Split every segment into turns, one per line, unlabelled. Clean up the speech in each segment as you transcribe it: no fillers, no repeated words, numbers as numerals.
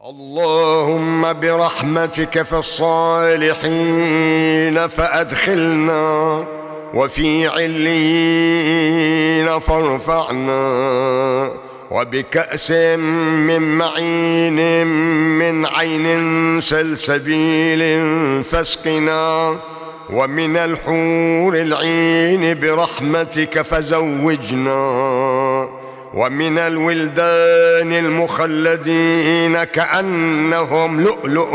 اللهم برحمتك في الصالحين فأدخلنا، وفي عليين فارفعنا، وبكأس من معين من عين سلسبيل فاسقنا، ومن الحور العين برحمتك فزوجنا، ومن الولدان المخلدين كأنهم لؤلؤ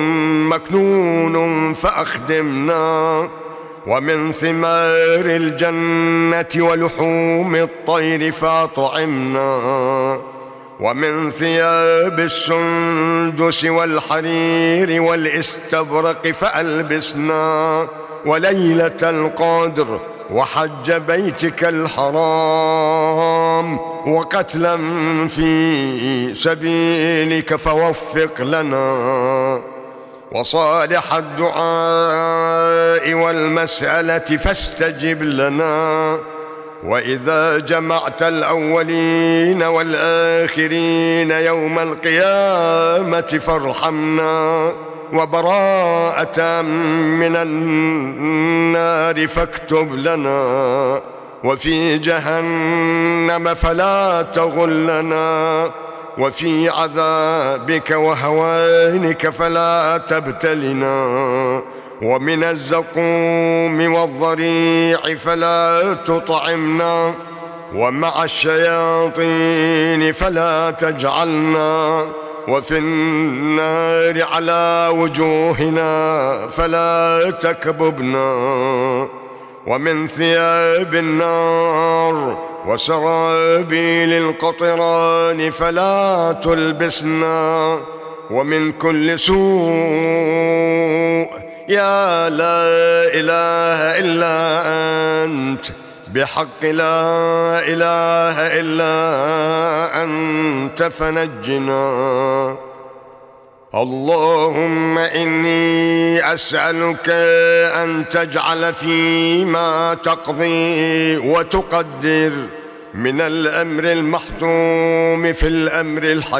مكنون فأخدمنا، ومن ثمار الجنة ولحوم الطير فأطعمنا، ومن ثياب السندس والحرير والاستبرق فألبسنا، وليلة القدر وحج بيتك الحرام وقتلا في سبيلك فوفق لنا، وصالح الدعاء والمسألة فاستجب لنا، وإذا جمعت الأولين والآخرين يوم القيامة فارحمنا، وبراءة من النار فاكتب لنا، وفي جهنم فلا تغلنا، وفي عذابك وهوانك فلا تبتلنا، ومن الزقوم والضريع فلا تطعمنا، ومع الشياطين فلا تجعلنا، وفي النار على وجوهنا فلا تكببنا، ومن ثياب النار وسرابيل القطران فلا تلبسنا، ومن كل سوء يا لا إله إلا أنت بحق لا إله إلا أنت فنجنا. اللهم إني أسألك أن تجعل فيما تقضي وتقدر من الأمر المحتوم في الأمر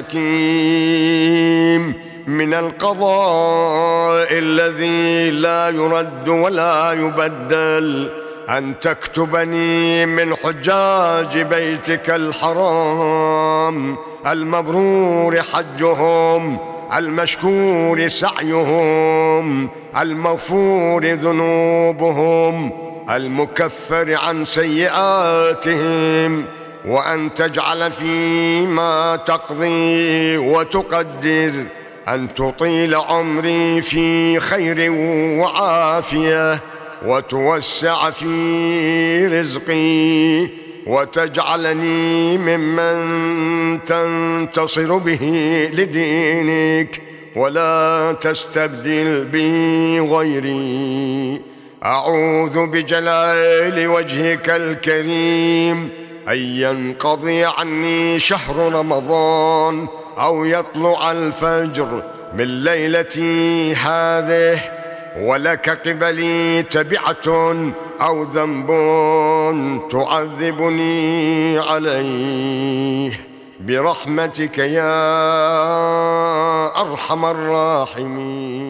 الحكيم، من القضاء الذي لا يرد ولا يبدل، أن تكتبني من حجاج بيتك الحرام المبرور حجهم، المشكور سعيهم، المغفور ذنوبهم، المكفر عن سيئاتهم، وأن تجعل فيما تقضي وتقدر أن تطيل عمري في خير وعافية، وتوسع في رزقي، وتجعلني ممن تنتصر به لدينك، ولا تستبدل بي غيري. أعوذ بجلال وجهك الكريم أن ينقضي عني شهر رمضان، أو يطلع الفجر من ليلتي هذه ولك قبلي تبعة أو ذنب تعذبني عليه، برحمتك يا أرحم الراحمين.